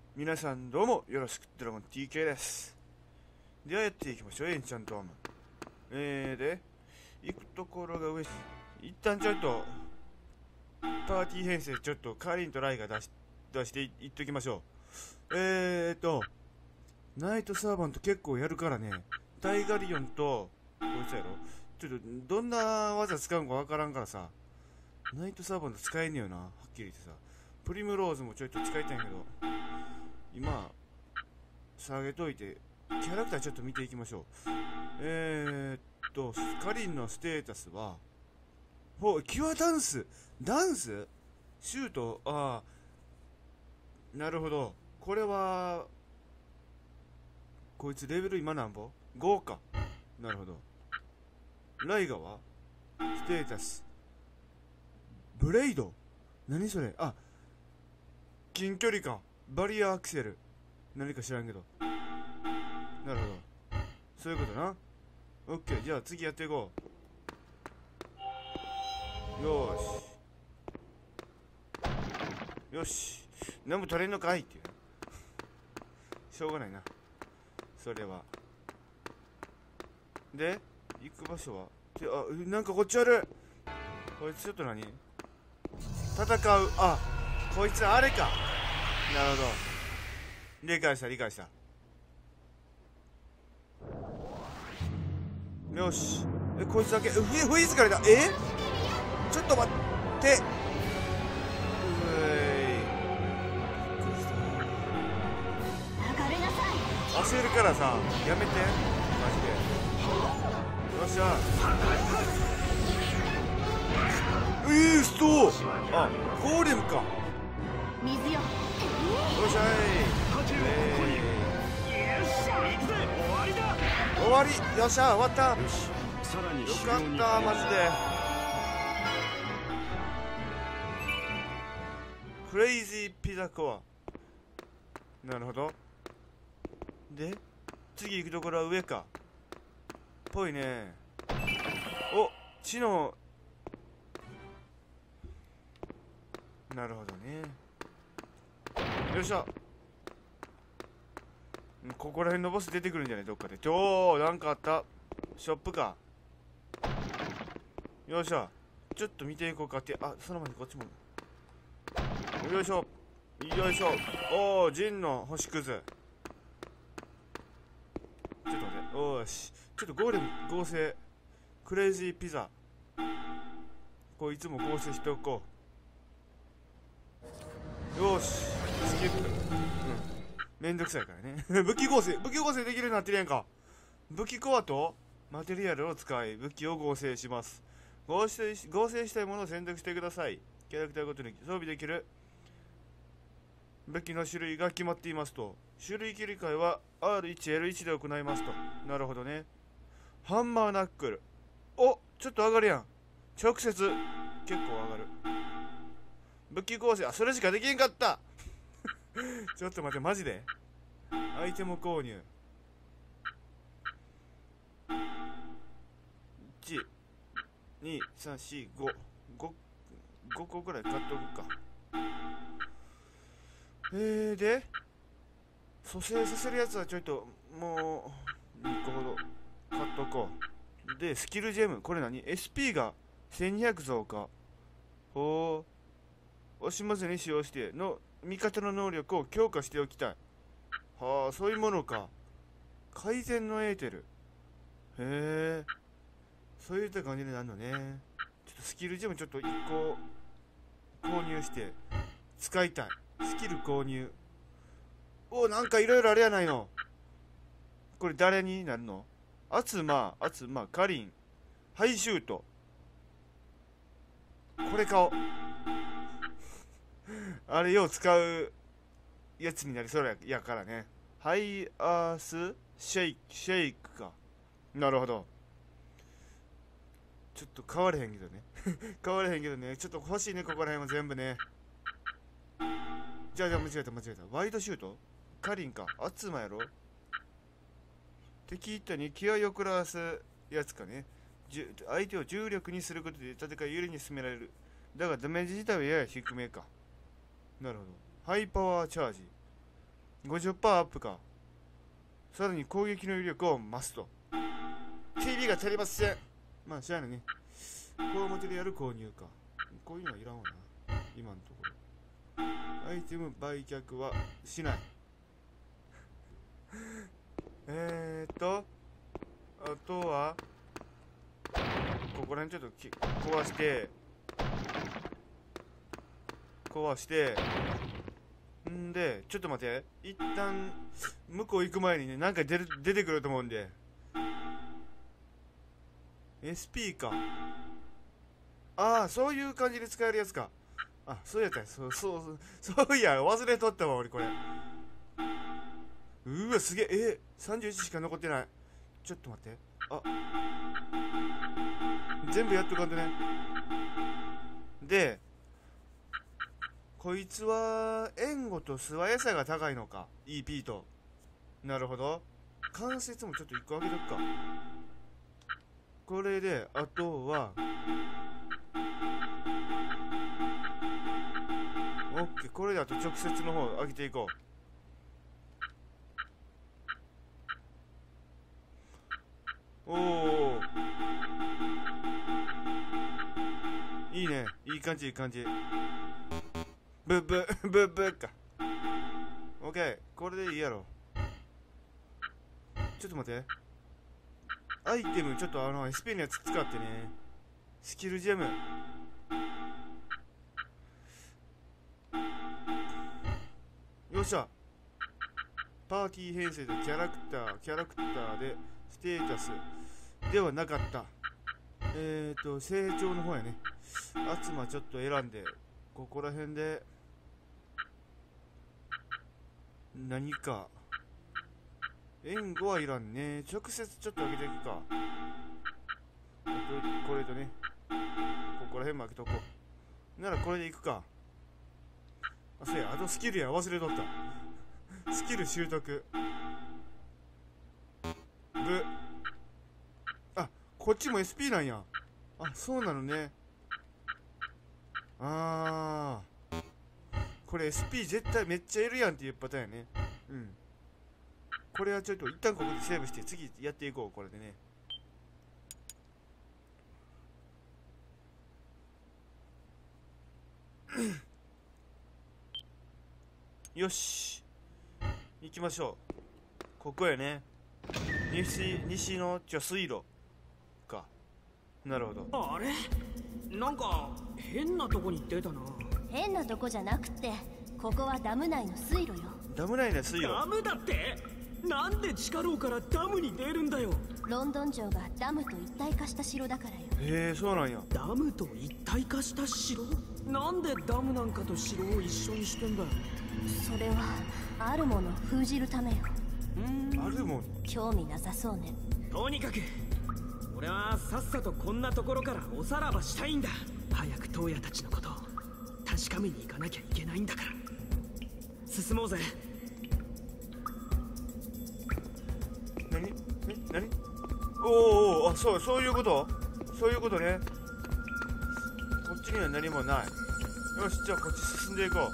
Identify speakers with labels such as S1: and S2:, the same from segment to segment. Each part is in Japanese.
S1: 皆さんどうもよろしく、ドラゴン TK です。ではやっていきましょう、エンチャントアーム。で、行くところが上、一旦ちょっと、パーティー編成、ちょっとカリンとライが出していっときましょう。ナイトサーバント結構やるからね、タイガリオンと、こいつやろ、ちょっと、どんな技使うんかわからんからさ、ナイトサーバント使えねえよな、はっきり言ってさ。プリムローズもちょっと使いたいんやけど、今下げといてキャラクターちょっと見ていきましょう。カリンのステータスはキュアダンスシュート、ああなるほど。これはこいつレベル今なんぼ 5 か。なるほど。ライガはステータスブレイド、何それ。あ、近距離か。バリアアクセル、何か知らんけど。なるほど、そういうことな。オッケー、じゃあ次やっていこう。よーしよし、何も取れんのかいっていうしょうがないな、それは。で行く場所はなんかこっちある。こいつちょっと何戦う。あ、こいつあれか。なるほど、理解した。よし、こいつだけフリーズからだ。ちょっと待って、焦るからさ、やめてマジで。よっしゃ、ストー、あ、ゴーレムか。
S2: 水よ。
S1: よっしゃ終わり。よっしゃ、終わった。よかったマジで。クレイジーピザコア、なるほど。で次行くところは上かぽいね。お、知能、なるほどね。よいしょ、ここら辺のボス出てくるんじゃない、どっかで。なんかあった。ショップか。よいしょ、ちょっと見ていこうかって。あ、その前にこっちも。よいしょよいしょ。おお、ジンの星屑。ちょっと待って。おーし、ちょっとゴーレム合成。クレイジーピザ、こういつも合成しておこう。よーし、スキップ。めんどくさいからね武器合成できるようになってるやんか。武器コアとマテリアルを使い武器を合成します。合成したいものを選択してください。キャラクターごとに装備できる武器の種類が決まっていますと。種類切り替えは R1L1 で行いますと。なるほどね。ハンマーナックル、お、ちょっと上がるやん。直接結構上がる。武器構成、あ、それしかできんかったちょっと待って、マジで。アイテム購入、1、2、3、4、5個くらい買っとくか。で蘇生させるやつはちょっともう2個ほど買っとこう。でスキルジェム、これ何？ SP が1200増加。ほう、惜しまずに使用しての味方の能力を強化しておきたい。はあ、そういうものか。改善のエーテル、へえ、そういった感じになるのね。ちょっとスキルジェムちょっと1個購入して使いたい。スキル購入。お、なんかいろいろあれやないの。これ誰になるの？アツマ、カリン、ハイシュート。これ買おうあれよう使うやつになりそうやからね。ハイアースシェイクか。なるほど。ちょっと変われへんけどねちょっと欲しいね、ここら辺は全部ね。じゃあ間違えた。ワイドシュート、カリンか。アツマやろ。敵一体に気合を送らすやつかね。相手を重力にすることで戦い有利に進められる。だがダメージ自体はやや低めか。なるほど。ハイパワーチャージ、 50%アップか。さらに攻撃の威力を増すと。 TV が足りません。まあしゃあないね。高マテリアル購入か。こういうのはいらんわな、今のところ。アイテム売却はしない。あとはここら辺ちょっと壊してんで、ちょっと待って、一旦向こう行く前にね、なんか出てくると思うんで。 SP か。ああ、そういう感じで使えるやつか。あ、そうやった。そういや、忘れとったわ俺これ。うわ、すげえ。31しか残ってない。ちょっと待って。あ、全部やっとかんとね。で、こいつは援護と素早さが高いのか、 EP と。なるほど。関節もちょっと1個上げとくか。これであとはオッケー。これであと直接の方上げていこう。おお、いいね、いい感じいい感じ。ブッか。オッケー、これでいいやろ。ちょっと待って、アイテムちょっとSP のやつ使ってね。スキルジェム、よっしゃ。パーティー編成でキャラクターでステータスではなかった。成長の方やね。集まちょっと選んで、ここら辺で何か援護はいらんね。直接ちょっと上げていくか。あとこれとね、ここら辺も開けとこう。ならこれでいくか。あ、そうや、あとスキルや、忘れとった。スキル習得。あ、こっちも SP なんや。あ、そうなのね。あー、これ SP 絶対めっちゃいるやんっていうパターンやね。うん。これはちょっと一旦ここでセーブして次やっていこう。これでね。よし、行きましょう。ここやね。西の水路か。なるほど。
S2: あれ、なんか変なとこに出たな。
S3: 変なとこじゃなくて、ここはダム内の水路よ。
S1: ダム内の水路。
S2: ダムだって？なんで地下牢からダムに出るんだよ。
S3: ロンドン城がダムと一体化した城だからよ。
S1: へえ、そうなんや。
S2: ダムと一体化した城？なんでダムなんかと城を一緒にしてんだよ。
S3: それはあるものを封じるためよ。
S1: あるもん。
S3: 興味なさそうね。
S2: とにかく俺はさっさとこんなところからおさらばしたいんだ。早くトウヤたちのことを確かめに行かなきゃいけないんだから。進もうぜ。
S1: 何？おお、あ、そういうこと？そういうことね。こっちには何もない。よし、じゃあこっち進んでいこう。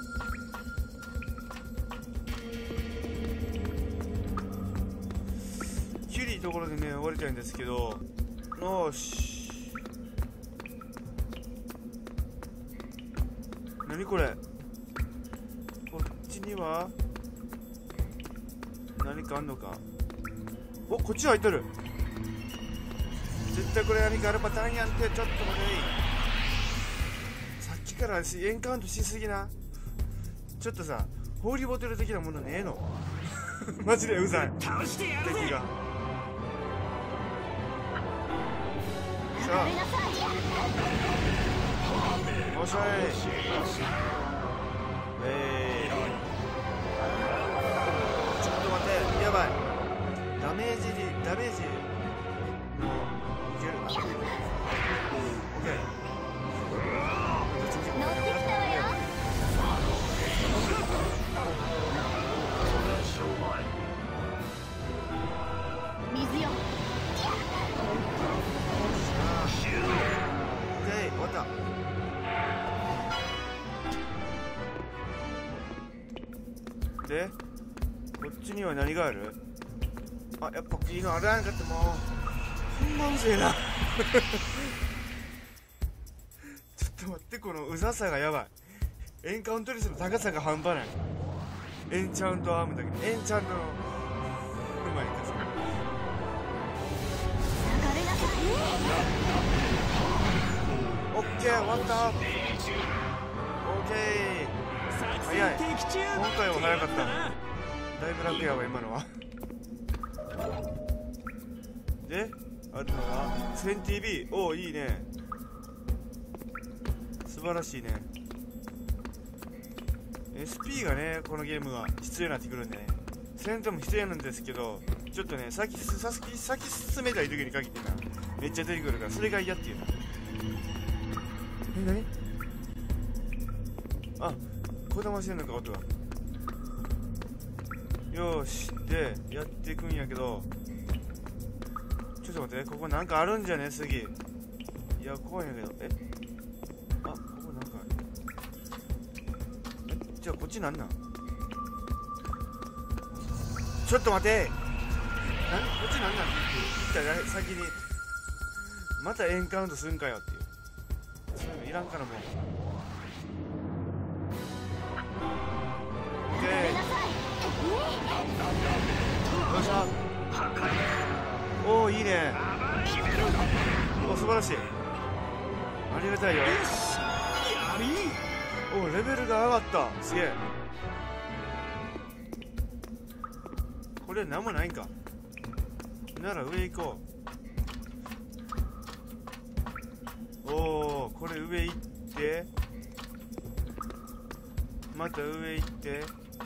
S1: キュリーところでね、終わりたいんですけど。よし。何これ？こっちには何かあんのか？お、こっち入っとる。絶対これ何かあるパターンやんて。ちょっと待て。さっきからエンカウントしすぎな。ちょっとさ、ホーリーボトル的なものねえの？マジでうざい。
S2: 倒してやるぜ。
S1: 敵が。さあ、おしゃい。ちょっと待って、やばい。ダメージのいける。オッケー。
S3: 乗ってきたわよ。水よ。
S1: オッケー、終わった。で、 こっちには何がある？あ、やっぱいいのあらんかってもうほんまうぜえなちょっと待って、このうざさがやばい。エンカウント率の高さが半端ない。エンチャントアームだけどエンチャントのうまいかそれ。オッケー、終わった。オッケー、早い。今回は早かった。だいぶ楽やわ今のはで、あるのは 1000TB。 おお、いいね、素晴らしいね。 SP がね、このゲームは必要になってくるんでね、戦闘も必要なんですけど、ちょっとね、先進めたい時に限ってな、めっちゃ出てくるから、それが嫌っていうの。何？あ、こだましてんのか、音が。よーし、でやっていくんやけど、ちょっと待って、ここなんかあるんじゃね次。いや、怖いんやけど、あ、ここなんかじゃあこっちなんなん？ちょっと待て、こっちなんなんって言ったら先にまたエンカウントするんかよっていう、そういうのいらんからもう。オッケー、よっしゃ。おお、いいね。お、素晴らしい、ありがたいよ。お、レベルが上がった、すげえ。これ何もないんか。なら上行こう。おお、これ上行ってまた上行って、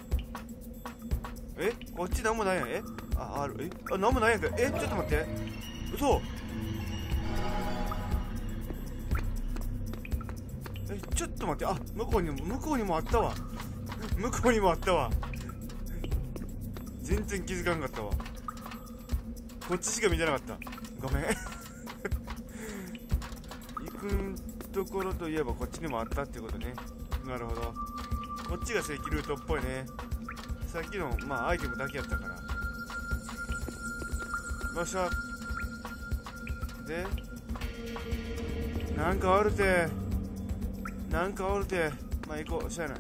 S1: こっち何もないやん。ある。あ、何もないやんか。ちょっと待って、嘘。ちょっと待って、あ、向こうにもあったわ。向こうにもあったわ。全然気づかんかったわ。こっちしか見てなかった、ごめん行くところといえばこっちにもあったってことね。なるほど、こっちが正規ルートっぽいね。さっきのまあアイテムだけやったから。よっしゃ。で、なんかあるて、まあ行こう、しゃあない。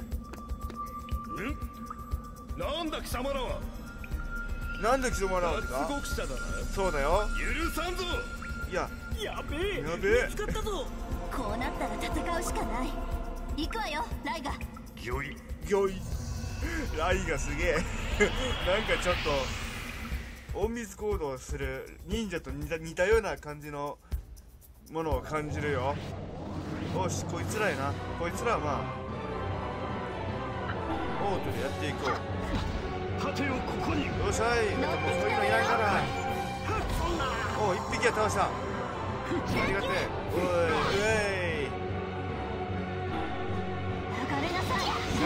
S4: なんだ貴様らは。
S1: なんで貴様らは
S4: 脱獄者だな。
S1: そうだよ、
S4: 許さんぞ。
S1: いや、
S2: やべえ、
S1: やべえ、
S2: 見つかったぞ。
S3: こうなったら戦うしかない。行くわよ、ライガ。
S4: ギョイ
S1: ライがすげえなんかちょっと隠密行動する忍者と似たような感じのものを感じるよ。よし、こいつらやな。こいつらはまあオートでやっていこう。
S4: 盾をここに。
S1: よっしゃい。だってもうそういうのいらんから。おう、一匹や倒した。ありがてえ。おい、うえい。
S3: 流れなさい。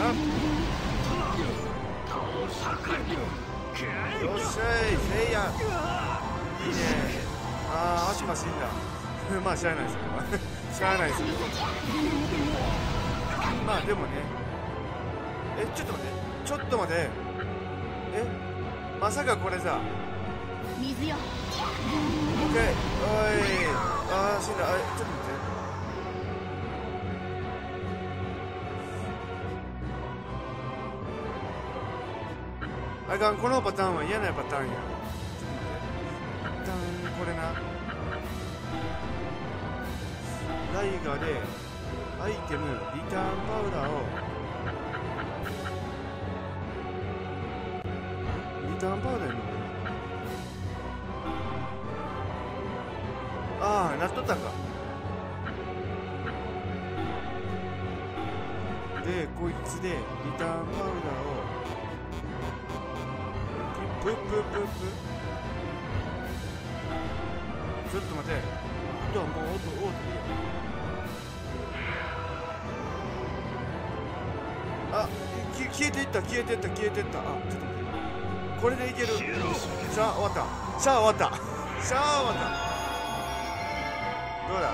S1: よっしゃい、せいや。いいね。ああ、悪魔死んだまあしゃあないですよしゃあないですよまあでもね、ちょっと待ってまさかこれさ、
S3: 水よ。
S1: オッケー。おい、ああ死んだ。ちょっと待って、あかん、このパターンは嫌なパターンや。ちょっと待って、一旦これな、ライガでアイテムリターンパウダーを、リターンパウダーやの。ああ、なっとったんか。で、こいつでリターンパウダーをプップップップ。ちょっと待て。もうオートでいいよ。あ、消えていった。あ、ちょっと待って。これでいける。さあ終わった。どうだ。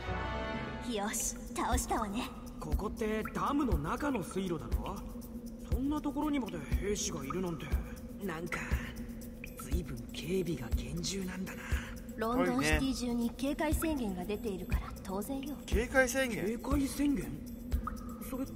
S3: よし、倒したわね。
S2: ここってダムの中の水路だろ。そんなところにまで兵士がいるなんて。なんか随分警備が厳重なんだな。
S3: ロンドンシティ中に警戒宣言が出ているから当然よ。
S1: 警戒宣言。
S2: 警戒宣言？それって。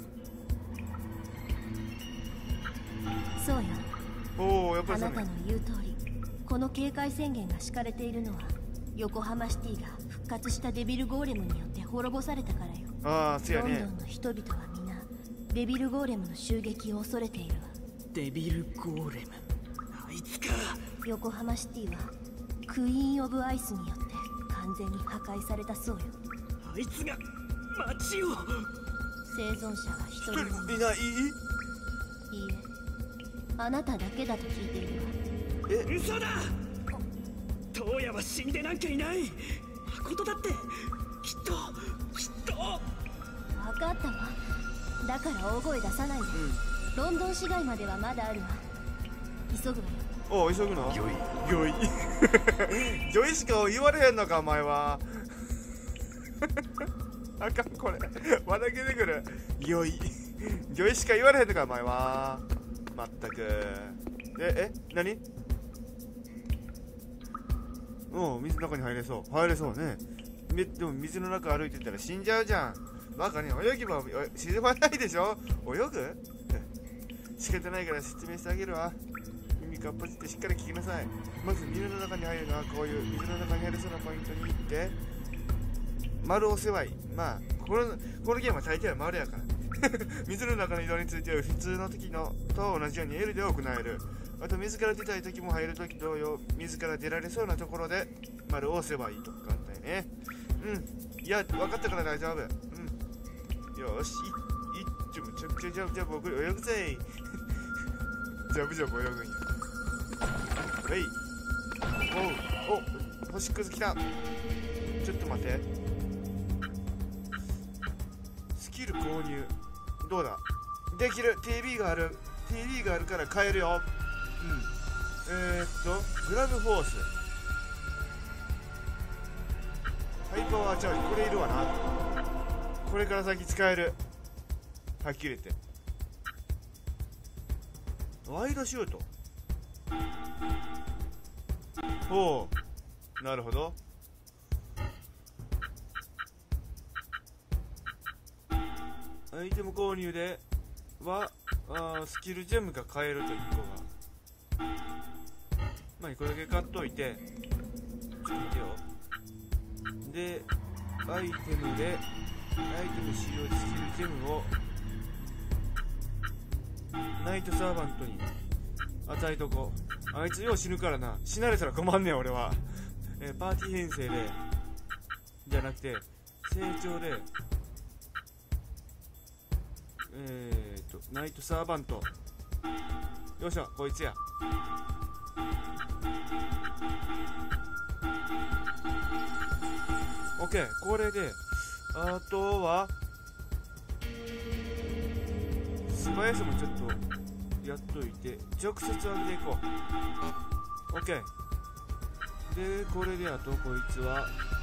S3: そうよ。
S1: おお、やっぱ
S3: あ
S1: りそうね。
S3: なたの言う通り、この警戒宣言が敷かれているのは横浜シティが復活したデビルゴーレムによって滅ぼされたからよ。
S1: ああ、そうやね
S3: ロンド。ンの人々は皆デビルゴーレムの襲撃を恐れているわ。
S2: デビルゴーレム、あいつか。
S3: 横浜シティはクイーン・オブ・アイスによって完全に破壊されたそうよ。
S2: あいつが街を。
S3: 生存者は一人もいない。
S1: いない。
S3: いいえ、あなただけだと聞いているわ。
S2: 嘘だ。東野は死んでなんかいない。誠だってきっと
S3: 分かったわ。だから大声出さないで。ロンドン市街まではまだあるわ。急ぐわよ。
S1: おお、急ぐの。御意御意しか言われへんのかお前は。あかん、これ笑けてくる。御意しか言われへんのかお前は。まったく。何？おう、水の中に入れそうね。でも水の中歩いてたら死んじゃうじゃん。バカね、泳げば沈まないでしょ。泳ぐ？仕方ないから説明してあげるわ。耳かっぽじってしっかり聞きなさい。まず水の中に入るのはこういう水の中に入れそうなポイントに行って丸を押せばいい。まあこのゲームは大抵は丸やから水の中の移動については普通の時のと同じように L で行える。あと水から出たい時も入る時同様、水から出られそうなところで丸を押せばいいと。簡単ね。いや、分かったから大丈夫。よし、むちゃくちゃジャブジャブ泳ぐぜいジャブジャブ泳ぐんや。お、星屑来た。ちょっと待って、スキル購入どうだ。できる。 TB があるから買えるよ。グラブフォース、ハイパワーチャージ、これいるわな。これから先使える。はっきり言ってワイドシュート。ほう、なるほど。アイテム購入ではスキルジェムが買えると1個が。まあこれだけ買っといて、ちょっと待てよ。でアイテム使用でスキルジェムをナイトサーバントに与えとこう。あいつよう死ぬからな。死なれたら困んねん俺は。パーティー編成でじゃなくて成長でナイトサーバント。よっしゃ、こいつや。オッケー。これであとは素早さもちょっとやっといて直接上げていこう。オッケー。でこれであとこいつは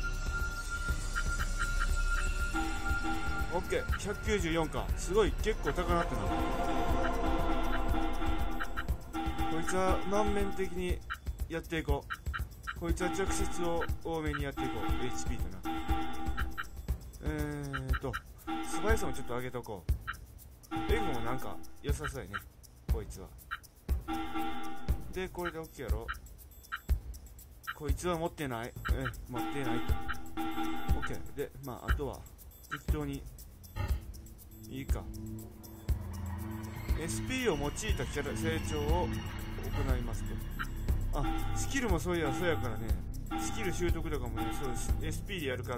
S1: オッケー。194か。すごい結構高なってな。こいつは満面的にやっていこう。こいつは直接を多めにやっていこう。 HP とな。素早さもちょっと上げとこう。援護もなんか良さそうやねこいつは。でこれで OK やろ。こいつは持ってない。持ってないと。 OK で、まああとは適当にいいか。 SP を用いたキャラ成長を行いますと。スキルもそうやからね。スキル習得とかもね、そうです。 SP でやるから。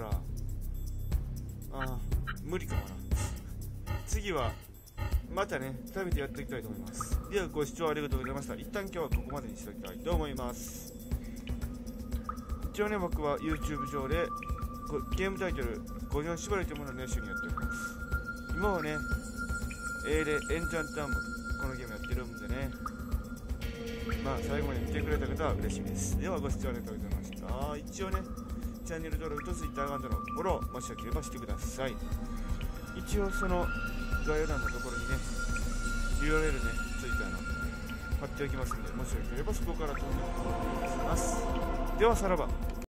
S1: 無理かもな。次はまたね食べてやっていきたいと思います。ではご視聴ありがとうございました。一旦今日はここまでにしておきたいと思います。一応ね、僕は YouTube 上でゲームタイトル五条縛りというものを熱心にやっております。今はねエンチャンターもこのゲームやってるんでね、まあ最後まで見てくれた方は嬉しいです。ではご視聴ありがとうございました。一応ねチャンネル登録と Twitter アカウントのフォローもしよければしてください。一応その概要欄のところにね URL ね、Twitter の貼っておきますんで、もしよければそこから飛んでみてくださいます。ではさらば。